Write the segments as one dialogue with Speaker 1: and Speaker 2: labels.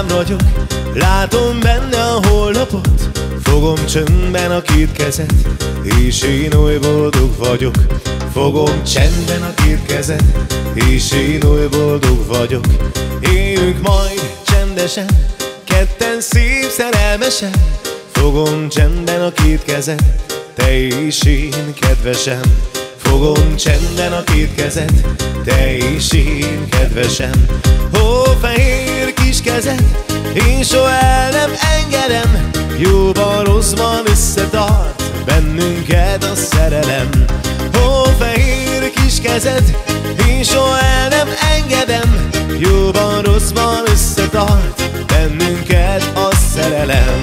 Speaker 1: halám ragyog, látom benne a holnapot. Fogom csöndben a két kezed, és én oly boldog vagyok. Fogom csendben a két kezed, és én oly boldog vagyok. Éljünk majd csendesen, ketten szép szerelmesen. Fogom csendben a két kezed, te és én kedvesem. Fogom csendben a két kezed, te és én kedvesem. Ó, fehér kis kezed, én soha el nem engedem. Jóban, rosszban összetart bennünket a szerelem. Ó, fehér kis kezed, én soha el nem engedem. Jóban, rosszban összetart bennünket a szerelem.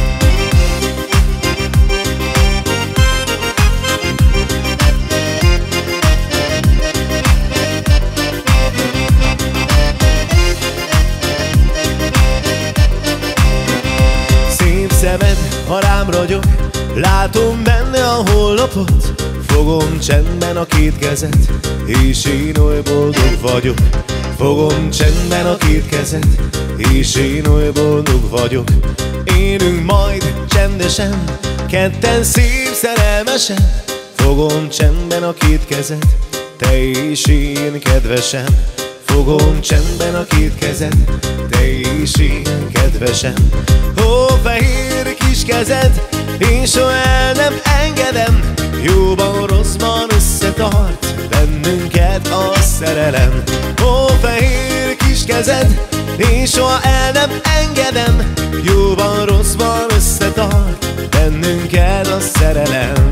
Speaker 1: Szemed, ha rám ragyog, látom benne a holnapot. Fogom csendben a két kezed, és én oly boldog vagyok. Fogom csendben a két kezed, és én oly boldog vagyok. Élünk majd csendesen, ketten szép szerelmesen. Fogom csendben a két kezed, te és én kedvesem. Fogom csendben a két kezed, te és én kedvesem. Ó, fehér kis kezed, én soha el nem engedem. Jóban, rosszban összetart bennünket a szerelem. Ó, fehér kis kezed, én soha el nem engedem. Jóban, rosszban összetart bennünket a szerelem.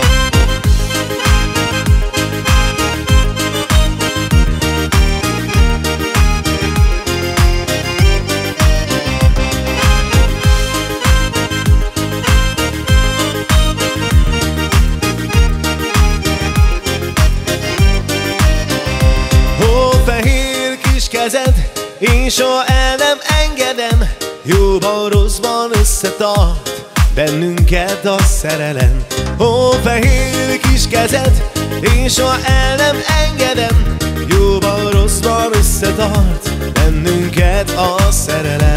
Speaker 1: Én soha el nem engedem. Jóban, rosszban összetart bennünket a szerelem. Ó, fehér kis kezed, én soha el nem engedem. Jóban, rosszban összetart bennünket a szerelem.